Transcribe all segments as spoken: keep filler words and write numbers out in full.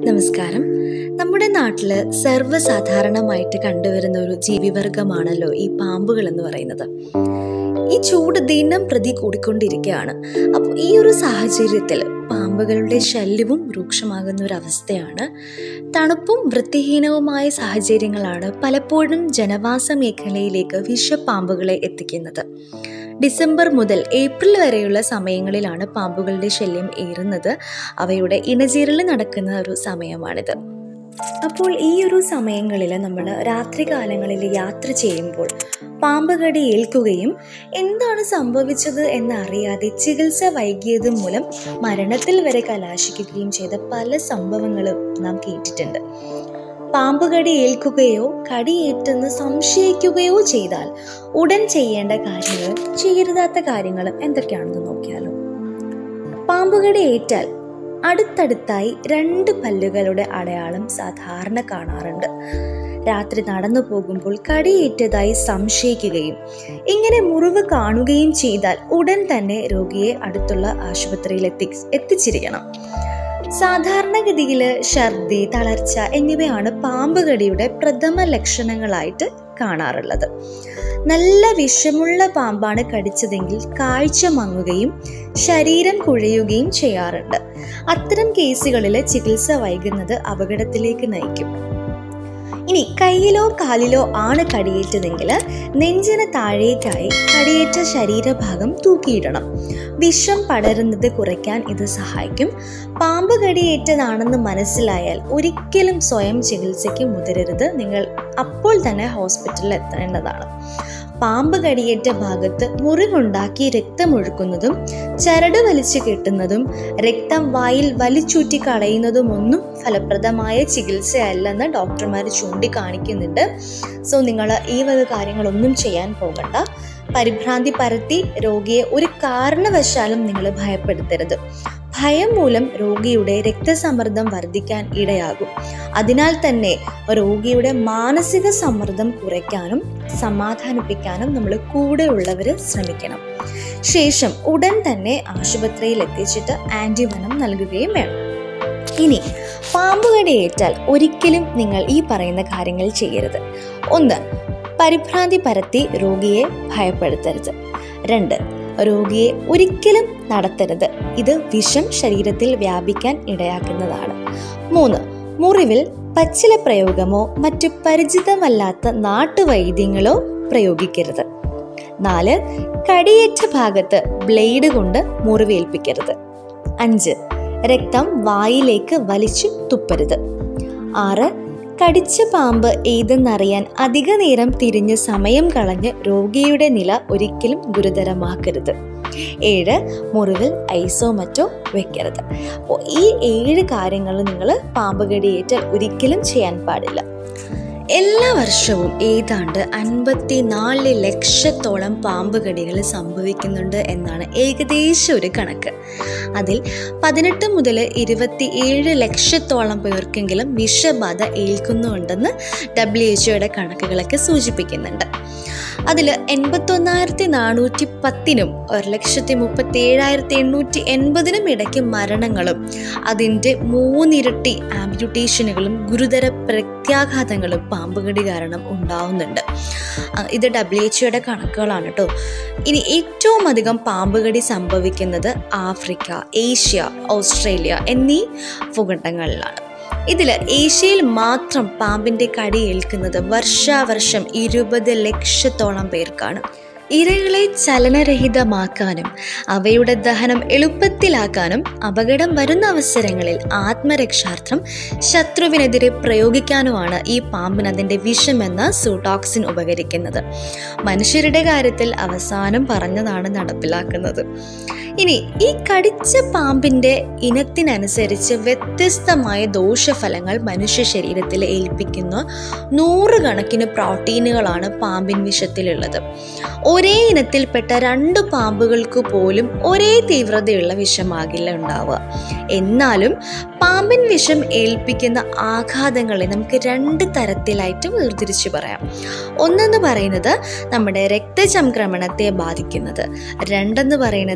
നമസ്കാരം. നമ്മുടെ നാട്ടിൽ സർവ്വസാധാരണമായിട്ട് കണ്ടുവരുന്ന ഒരു ജീവിവർഗമാണല്ലോ ഈ പാമ്പുകൾ എന്ന് പറയുന്നത്. ഈ ചൂട് ദിനം പ്രതി കൂടിക്കൊണ്ടിരിക്കുകയാണ്. അപ്പോൾ ഈ ഒരു സാഹചര്യത്തിൽ പാമ്പുകളുടെ ശല്യവും രൂക്ഷമാകുന്ന ഒരു അവസ്ഥയാണ്. തണുപ്പും വൃത്തിഹീനവുമായ സാഹചര്യങ്ങളാണ് പലപ്പോഴും ജനവാസ മേഖലയിലേക്ക് വിഷപ്പാമ്പുകളെ എത്തിക്കുന്നത്. ഡിസംബർ മുതൽ ഏപ്രിൽ വരെയുള്ള സമയങ്ങളിലാണ് പാമ്പുകളുടെ ശല്യം ഏറുന്നത്. അവയുടെ ഇണചേരൽ നടക്കുന്ന ഒരു സമയമാണിത്. അപ്പോൾ ഈ ഒരു സമയങ്ങളിൽ നമ്മൾ രാത്രികാലങ്ങളിൽ യാത്ര ചെയ്യുമ്പോൾ പാമ്പ് കടി ഏൽക്കുകയും എന്താണ് സംഭവിച്ചത് എന്നറിയാതെ ചികിത്സ വൈകിയത് മൂലം മരണത്തിൽ വരെ കലാശിക്കുകയും ചെയ്ത പല സംഭവങ്ങളും നാം കേട്ടിട്ടുണ്ട്. പാമ്പ് കടി ഏൽക്കുകയോ കടിയേറ്റെന്ന് സംശയിക്കുകയോ ചെയ്താൽ ഉടൻ ചെയ്യേണ്ട കാര്യങ്ങളും ചെയ്യരുതാത്ത കാര്യങ്ങളും എന്തൊക്കെയാണെന്ന് നോക്കിയാലോ. പാമ്പുകടി ഏറ്റാൽ അടുത്തടുത്തായി രണ്ട് പല്ലുകളുടെ അടയാളം സാധാരണ കാണാറുണ്ട്. രാത്രി നടന്നു പോകുമ്പോൾ കടിയേറ്റതായി സംശയിക്കുകയും ഇങ്ങനെ മുറിവ് കാണുകയും ചെയ്താൽ ഉടൻ തന്നെ രോഗിയെ അടുത്തുള്ള ആശുപത്രിയിൽ എത്തി എത്തിച്ചിരിക്കണം. സാധാരണഗതിയിൽ ഛർദി, തളർച്ച എന്നിവയാണ് പാമ്പ് കടിയുടെ പ്രഥമ ലക്ഷണങ്ങളായിട്ട് കാണാറുള്ളത്. നല്ല വിഷമുള്ള പാമ്പാണ് കടിച്ചതെങ്കിൽ കാഴ്ച മങ്ങുകയും ശരീരം കുഴയുകയും ചെയ്യാറുണ്ട്. അത്തരം കേസുകളിൽ ചികിത്സ വൈകുന്നത് അപകടത്തിലേക്ക് നയിക്കും. ഇനി കയ്യിലോ കാലിലോ ആണ് കടിയേറ്റതെങ്കിൽ നെഞ്ചിന് താഴേക്കായി കടിയേറ്റ ശരീരഭാഗം തൂക്കിയിടണം. വിഷം പടരുന്നത് കുറയ്ക്കാൻ ഇത് സഹായിക്കും. പാമ്പ് കടിയേറ്റതാണെന്ന് മനസ്സിലായാൽ ഒരിക്കലും സ്വയം ചികിത്സയ്ക്ക് മുതിരരുത്. നിങ്ങൾ അപ്പോൾ തന്നെ ഹോസ്പിറ്റലിൽ എത്തേണ്ടതാണ്. പാമ്പ് കടിയേറ്റ ഭാഗത്ത് മുറിവുണ്ടാക്കി രക്തമൊഴുക്കുന്നതും ചരട് വലിച്ചു കെട്ടുന്നതും രക്തം വായിൽ വലിച്ചൂറ്റി കളയുന്നതും ഒന്നും ഫലപ്രദമായ ചികിത്സയല്ലെന്ന് ഡോക്ടർമാർ ചൂണ്ടിക്കാണിക്കുന്നുണ്ട്. സോ നിങ്ങൾ ഈ വക കാര്യങ്ങളൊന്നും ചെയ്യാൻ പോകണ്ട. പരിഭ്രാന്തി പരത്തി രോഗിയെ ഒരു കാരണവശാലും നിങ്ങൾ ഭയപ്പെടുത്തരുത്. ഭയം മൂലം രോഗിയുടെ രക്തസമ്മർദ്ദം വർദ്ധിക്കാൻ ഇടയാകും. അതിനാൽ തന്നെ രോഗിയുടെ മാനസിക സമ്മർദ്ദം കുറയ്ക്കാനും സമാധാനിപ്പിക്കാനും നമ്മൾ കൂടെയുള്ളവർ ശ്രമിക്കണം. ശേഷം ഉടൻ തന്നെ ആശുപത്രിയിൽ എത്തിച്ചിട്ട് ആന്റിവെനം നൽകുകയും വേണം. ഇനി പാമ്പുകടി ഏറ്റാൽ ഒരിക്കലും നിങ്ങൾ ഈ പറയുന്ന കാര്യങ്ങൾ ചെയ്യരുത്. ഒന്ന്, പരിഭ്രാന്തി പരത്തി രോഗിയെ ഭയപ്പെടുത്തരുത്. രണ്ട്, രോഗിയെ ഒരിക്കലും നടത്തരുത്. ഇത് വിഷം ശരീരത്തിൽ വ്യാപിക്കാൻ ഇടയാക്കുന്നതാണ്. മൂന്ന്, മുറിവിൽ പച്ചില പ്രയോഗമോ മറ്റു പരിചിതമല്ലാത്ത നാട്ടുവൈദ്യങ്ങളോ പ്രയോഗിക്കരുത്. നാല്, കടിയേറ്റ ഭാഗത്ത് ബ്ലേഡ് കൊണ്ട് മുറിവേൽപ്പിക്കരുത്. അഞ്ച്, രക്തം വായിലേക്ക് വലിച്ചു തുപ്പരുത്. ആറ്, കടിച്ച പാമ്പ് ഏതെന്നറിയാൻ അധിക നേരം തിരിഞ്ഞ് സമയം കളഞ്ഞ് രോഗിയുടെ നില ഒരിക്കലും ഗുരുതരമാക്കരുത്. ഏഴ്, മുറിവിൽ ഐസോ മറ്റോ വെക്കരുത്. അപ്പോൾ ഈ ഏഴ് കാര്യങ്ങൾ നിങ്ങൾ പാമ്പ് കടിയേറ്റാൽ ഒരിക്കലും ചെയ്യാൻ പാടില്ല. എല്ലാ വർഷവും ഏതാണ്ട് അൻപത്തിനാല് ലക്ഷത്തോളം പാമ്പ് കടികൾ സംഭവിക്കുന്നുണ്ട് എന്നാണ് ഏകദേശം ഒരു കണക്ക്. അതിൽ പതിനെട്ട് മുതൽ ഇരുപത്തി ഏഴ് ലക്ഷത്തോളം പേർക്കെങ്കിലും വിഷബാധ ഏൽക്കുന്നുണ്ടെന്ന് ഡബ്ല്യു എച്ച് ഒയുടെ കണക്കുകളൊക്കെ സൂചിപ്പിക്കുന്നുണ്ട്. അതിൽ എൺപത്തൊന്നായിരത്തി നാനൂറ്റി പത്തിനും ഒരു ലക്ഷത്തി മുപ്പത്തി ഏഴായിരത്തി എണ്ണൂറ്റി എൺപതിനും ഇടയ്ക്ക് മരണങ്ങളും അതിൻ്റെ മൂന്നിരട്ടി ആംപ്യൂട്ടേഷനുകളും ഗുരുതര പ്രത്യാഘാതങ്ങളും പാമ്പുകടി കാരണം ഉണ്ടാവുന്നുണ്ട്. ഇത് ഡബ്ല്യു എച്ച് ഒയുടെ കണക്കുകളാണ് കേട്ടോ. ഇനി ഏറ്റവും അധികം പാമ്പുകടി സംഭവിക്കുന്നത് ആഫ്രിക്ക, ഏഷ്യ, ഓസ്ട്രേലിയ എന്നീ ഭൂഖണ്ഡങ്ങളിലാണ്. ഇതിൽ ഏഷ്യയിൽ മാത്രം പാമ്പിൻ്റെ കടി ഏൽക്കുന്നത് വർഷാവർഷം ഇരുപത് ലക്ഷത്തോളം പേർക്കാണ്. ഇരകളെ ചലനരഹിതമാക്കാനും അവയുടെ ദഹനം എളുപ്പത്തിലാക്കാനും അപകടം വരുന്ന അവസരങ്ങളിൽ ആത്മരക്ഷാർത്ഥം ശത്രുവിനെതിരെ പ്രയോഗിക്കാനുമാണ് ഈ പാമ്പിന് അതിൻ്റെ വിഷമെന്ന സൂട്ടോക്സിൻ ഉപകരിക്കുന്നത്. മനുഷ്യരുടെ കാര്യത്തിൽ അവസാനം പറഞ്ഞതാണ് നടപ്പിലാക്കുന്നത്. ഇനി ഈ കടിച്ച പാമ്പിൻ്റെ ഇനത്തിനനുസരിച്ച് വ്യത്യസ്തമായ ദോഷഫലങ്ങൾ മനുഷ്യ ശരീരത്തിൽ ഏൽപ്പിക്കുന്ന നൂറുകണക്കിന് പ്രോട്ടീനുകളാണ് പാമ്പിൻ വിഷത്തിലുള്ളത്. ഒരേ ഇനത്തിൽപ്പെട്ട രണ്ട് പാമ്പുകൾക്ക് പോലും ഒരേ തീവ്രതയുള്ള വിഷമാകില്ല ഉണ്ടാവുക. എന്നാലും പാമ്പിൻ വിഷം ഏൽപ്പിക്കുന്ന ആഘാതങ്ങളെ നമുക്ക് രണ്ട് തരത്തിലായിട്ട് വേർതിരിച്ച് പറയാം. ഒന്നെന്ന് പറയുന്നത് നമ്മുടെ രക്തചംക്രമണത്തെ ബാധിക്കുന്നത്, രണ്ടെന്ന് പറയുന്നത്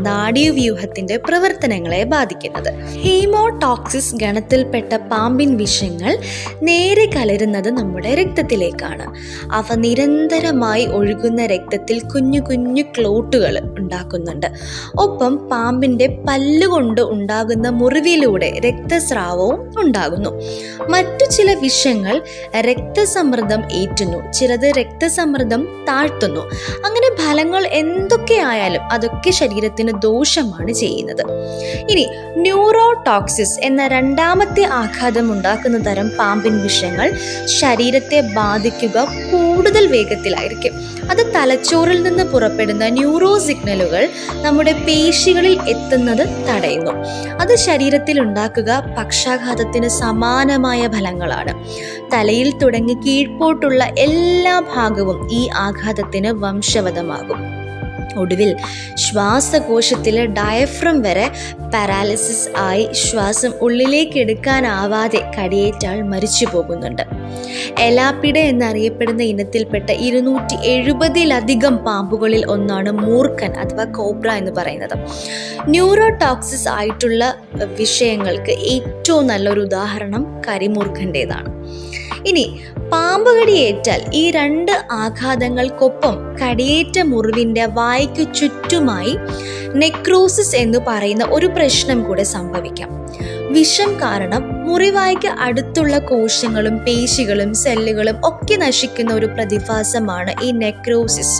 നാഡീവ്യൂഹത്തിന്റെ പ്രവർത്തനങ്ങളെ ബാധിക്കുന്നത്. ഹീമോടോക്സിസ് ഗണത്തിൽപ്പെട്ട പാമ്പിൻ വിഷങ്ങൾ നേരെ കലരുന്നത് നമ്മുടെ രക്തത്തിലേക്കാണ്. അവ നിരന്തരമായി ഒഴുകുന്ന രക്തത്തിൽ കുഞ്ഞു കുഞ്ഞു ക്ലോട്ടുകൾ ഉണ്ടാക്കുന്നുണ്ട്. ഒപ്പം പാമ്പിന്റെ പല്ലുകൊണ്ട് ഉണ്ടാകുന്ന മുറിവിലൂടെ രക്തസ്രാവവും ഉണ്ടാകുന്നു. മറ്റു ചില വിഷങ്ങൾ രക്തസമ്മർദ്ദം ഏറ്റുന്നു, ചിലത് രക്തസമ്മർദ്ദം താഴ്ത്തുന്നു. അങ്ങനെ ഫലങ്ങൾ എന്തൊക്കെയായാലും അതൊക്കെ ശരീരത്തിന് ദോഷമാണ് ചെയ്യുന്നത്. ഇനി ന്യൂറോടോക്സിസ് എന്ന രണ്ടാമത്തെ ആഘാതം ഉണ്ടാക്കുന്ന തരം പാമ്പിൻ വിഷങ്ങൾ ശരീരത്തെ ബാധിക്കുക കൂടുതൽ വേഗത്തിലായിരിക്കും. അത് തലച്ചോറിൽ നിന്ന് പുറപ്പെടുന്ന ന്യൂറോ സിഗ്നലുകൾ നമ്മുടെ പേശികളിൽ എത്തുന്നത് തടയുന്നു. അത് ശരീരത്തിൽ ഉണ്ടാക്കുക പക്ഷാഘാതത്തിന് സമാനമായ ഫലങ്ങളാണ്. തലയിൽ തുടങ്ങി കീഴ്പോട്ടുള്ള എല്ലാ ഭാഗവും ഈ ആഘാതത്തിന് വംശവദമാകും. ഒടുവിൽ ശ്വാസകോശത്തിലെ ഡയഫ്രം വരെ പാരാലിസിസ് ആയി ശ്വാസം ഉള്ളിലേക്ക് എടുക്കാനാവാതെ കടിയേറ്റാൾ മരിച്ചു പോകുന്നുണ്ട്. എലാപ്പിഡ എന്നറിയപ്പെടുന്ന ഇനത്തിൽപ്പെട്ട ഇരുന്നൂറ്റി എഴുപതിലധികം പാമ്പുകളിൽ ഒന്നാണ് മൂർഖൻ അഥവാ കോബ്ര എന്ന് പറയുന്നത്. ന്യൂറോടോക്സിസ് ആയിട്ടുള്ള വിഷയങ്ങൾക്ക് ഏറ്റവും നല്ലൊരു ഉദാഹരണം കരിമൂർഖൻ്റേതാണ്. ഇനി പാമ്പ് കടിയേറ്റാൽ ഈ രണ്ട് ആഘാതങ്ങൾക്കൊപ്പം കടിയേറ്റ മുറിവിൻ്റെ വായ്ക്കു ചുറ്റുമായി നെക്രോസിസ് എന്ന് പറയുന്ന ഒരു പ്രശ്നം കൂടെ സംഭവിക്കാം. വിഷം കാരണം മുറിവായ്ക്ക് അടുത്തുള്ള കോശങ്ങളും പേശികളും സെല്ലുകളും ഒക്കെ നശിക്കുന്ന ഒരു പ്രതിഭാസമാണ് ഈ നെക്രോസിസ്.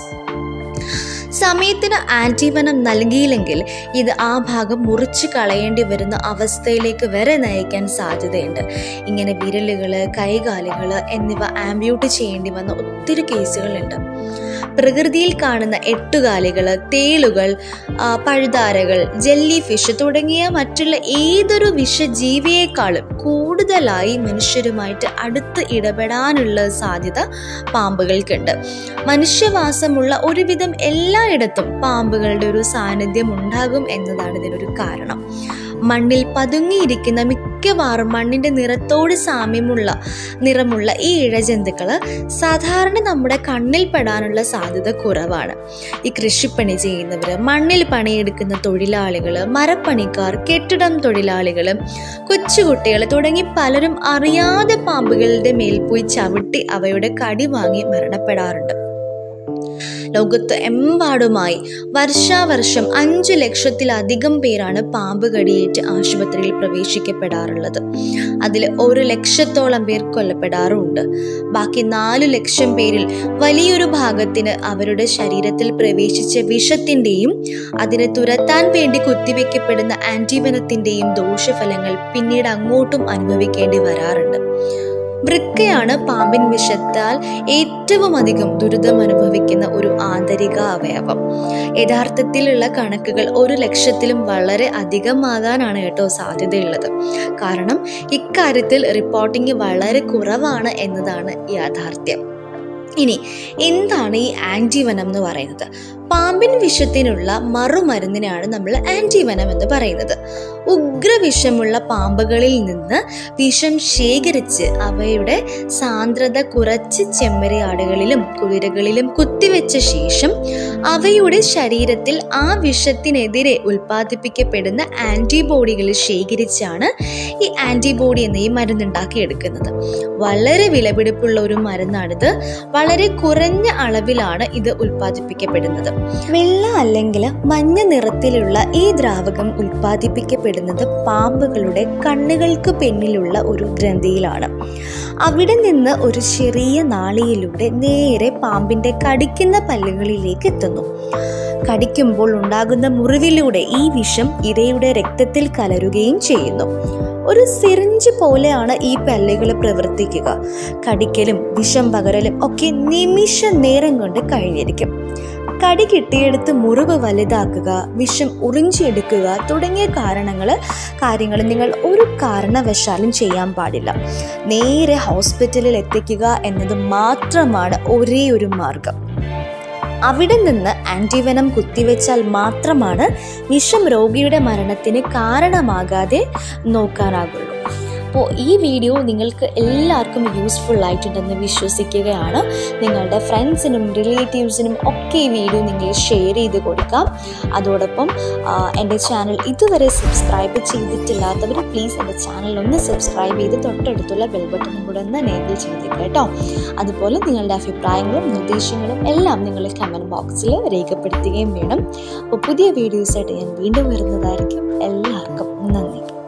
സമയത്തിന് ആൻറ്റിവനം നൽകിയില്ലെങ്കിൽ ഇത് ആ ഭാഗം മുറിച്ച് കളയേണ്ടി വരുന്ന അവസ്ഥയിലേക്ക് വരെ നയിക്കാൻ സാധ്യതയുണ്ട്. ഇങ്ങനെ വിരലുകൾ, കൈകാലുകൾ എന്നിവ ആംബ്യൂട്ട് ചെയ്യേണ്ടി വന്ന ഒത്തിരി കേസുകളുണ്ട്. പ്രകൃതിയിൽ കാണുന്ന എട്ടുകാലികൾ, തേളുകൾ, പഴുതാരകൾ, ജെല്ലി ഫിഷ് തുടങ്ങിയ മറ്റുള്ള ഏതൊരു വിഷജീവിയേക്കാളും കൂടുതലായി മനുഷ്യരുമായിട്ട് അടുത്ത് ഇടപെടാനുള്ള സാധ്യത പാമ്പുകൾക്കുണ്ട്. മനുഷ്യവാസമുള്ള ഒരുവിധം എല്ലായിടത്തും പാമ്പുകളുടെ ഒരു സാന്നിധ്യം ഉണ്ടാകും എന്നതാണ് ഇതിനൊരു കാരണം. മണ്ണിൽ പതുങ്ങിയിരിക്കുന്ന മിക്കവാറും മണ്ണിൻ്റെ നിറത്തോട് സാമ്യമുള്ള നിറമുള്ള ഈ ഇഴജന്തുക്കൾ സാധാരണ നമ്മുടെ കണ്ണിൽ പെടാനുള്ള സാധ്യത കുറവാണ്. ഈ കൃഷിപ്പണി ചെയ്യുന്നവർ, മണ്ണിൽ പണിയെടുക്കുന്ന തൊഴിലാളികൾ, മരപ്പണിക്കാർ, കെട്ടിടം തൊഴിലാളികൾ, കൊച്ചുകുട്ടികൾ തുടങ്ങി പലരും അറിയാതെ പാമ്പുകളുടെ മേൽ പോയി ചവിട്ടി അവയുടെ കടി വാങ്ങി മരണപ്പെടാറുണ്ട്. ലോകത്ത് എമ്പാടുമായി വർഷാവർഷം അഞ്ചു ലക്ഷത്തിലധികം പേരാണ് പാമ്പ് കടിയേറ്റ് ആശുപത്രിയിൽ പ്രവേശിക്കപ്പെടാറുള്ളത്. അതിൽ ഒരു ലക്ഷത്തോളം പേർ കൊല്ലപ്പെടാറുമുണ്ട്. ബാക്കി നാലു ലക്ഷം പേരിൽ വലിയൊരു ഭാഗത്തിന് അവരുടെ ശരീരത്തിൽ പ്രവേശിച്ച വിഷത്തിൻ്റെയും അതിനെ തുരത്താൻ വേണ്ടി കുത്തിവെക്കപ്പെടുന്ന ആൻറ്റിവനത്തിൻ്റെയും ദോഷഫലങ്ങൾ പിന്നീട് അങ്ങോട്ടും അനുഭവിക്കേണ്ടി വരാറുണ്ട്. വൃക്കയാണ് പാമ്പിൻ വിഷത്താൽ ഏറ്റവും അധികം ദുരിതം അനുഭവിക്കുന്ന ഒരു ആന്തരിക അവയവം. യഥാർത്ഥത്തിലുള്ള കണക്കുകൾ ഒരു ലക്ഷത്തിലും വളരെ അധികമാകാനാണ് കേട്ടോ സാധ്യതയുള്ളത്. കാരണം ഇക്കാര്യത്തിൽ റിപ്പോർട്ടിംഗ് വളരെ കുറവാണ് എന്നതാണ് യാഥാർത്ഥ്യം. ഇനി എന്താണ് ഈ ആൻറ്റിവനം എന്ന് പറയുന്നത്? പാമ്പിൻ വിഷത്തിനുള്ള മറുമരുന്നിനാണ് നമ്മൾ ആൻറ്റിവനം എന്ന് പറയുന്നത്. ഉഗ്രവിഷമുള്ള പാമ്പുകളിൽ നിന്ന് വിഷം ശേഖരിച്ച് അവയുടെ സാന്ദ്രത കുറച്ച് ചെമ്മരിയാടുകളിലും കുതിരകളിലും കുത്തിവെച്ച ശേഷം അവയുടെ ശരീരത്തിൽ ആ വിഷത്തിനെതിരെ ഉൽപ്പാദിപ്പിക്കപ്പെടുന്ന ആൻറ്റിബോഡികൾ ശേഖരിച്ചാണ് ഈ ആൻറ്റിബോഡി എന്ന ഈ മരുന്നുണ്ടാക്കിയെടുക്കുന്നത്. വളരെ വിലപിടിപ്പുള്ള ഒരു മരുന്നാണിത്. വളരെ കുറഞ്ഞ അളവിലാണ് ഇത് ഉൽപ്പാദിപ്പിക്കപ്പെടുന്നത്. വെള്ള അല്ലെങ്കിൽ മഞ്ഞ നിറത്തിലുള്ള ഈ ദ്രാവകം ഉൽപ്പാദിപ്പിക്കപ്പെടുന്നത് പാമ്പുകളുടെ കണ്ണുകൾക്ക് പിന്നിലുള്ള ഒരു ഗ്രന്ഥിയിലാണ്. അവിടെ നിന്ന് ഒരു ചെറിയ നാളിയിലൂടെ നേരെ പാമ്പിന്റെ കടിക്കുന്ന പല്ലുകളിലേക്ക് എത്തുന്നു. കടിക്കുമ്പോൾ ഉണ്ടാകുന്ന മുറിവിലൂടെ ഈ വിഷം ഇരയുടെ രക്തത്തിൽ കലരുകയും ചെയ്യുന്നു. ഒരു സിറിഞ്ച് പോലെയാണ് ഈ പല്ലുകൾ പ്രവർത്തിക്കുക. കടിക്കലും വിഷം പകരലും ഒക്കെ നിമിഷ നേരം കൊണ്ട് കഴിഞ്ഞിരിക്കും. കടി കിട്ടിയെടുത്ത് മുറിവ് വലുതാക്കുക, വിഷം ഉറിഞ്ചിയെടുക്കുക തുടങ്ങിയ കാരണങ്ങൾ കാര്യങ്ങൾ നിങ്ങൾ ഒരു കാരണവശാലും ചെയ്യാൻ പാടില്ല. നേരെ ഹോസ്പിറ്റലിൽ എത്തിക്കുക എന്നത് മാത്രമാണ് ഒരേ ഒരു മാർഗം. അവിടെ നിന്ന് ആൻറ്റിവനം കുത്തിവെച്ചാൽ മാത്രമാണ് വിഷം രോഗിയുടെ മരണത്തിന് കാരണമാകാതെ നോക്കാനാകുള്ളൂ. അപ്പോൾ ഈ വീഡിയോ നിങ്ങൾക്ക് എല്ലാവർക്കും യൂസ്ഫുൾ ആയിട്ടുണ്ടെന്ന് വിശ്വസിക്കുകയാണ്. നിങ്ങളുടെ ഫ്രണ്ട്സിനും റിലേറ്റീവ്സിനും ഒക്കെ ഈ വീഡിയോ നിങ്ങൾ ഷെയർ ചെയ്ത് കൊടുക്കാം. അതോടൊപ്പം എൻ്റെ ചാനൽ ഇതുവരെ സബ്സ്ക്രൈബ് ചെയ്തിട്ടില്ലാത്തവർ പ്ലീസ് എൻ്റെ ചാനൽ ഒന്ന് സബ്സ്ക്രൈബ് ചെയ്ത് തൊട്ടടുത്തുള്ള ബെൽ ബട്ടണും കൂടെ ഒന്ന് എനേബിൾ ചെയ്തേക്കാം കേട്ടോ. അതുപോലെ നിങ്ങളുടെ അഭിപ്രായങ്ങളും നിർദ്ദേശങ്ങളും എല്ലാം നിങ്ങൾ കമൻറ്റ് ബോക്സിൽ രേഖപ്പെടുത്തുകയും വേണം. അപ്പോൾ പുതിയ വീഡിയോസായിട്ട് ഞാൻ വീണ്ടും വരുന്നതായിരിക്കും. എല്ലാവർക്കും നന്ദി.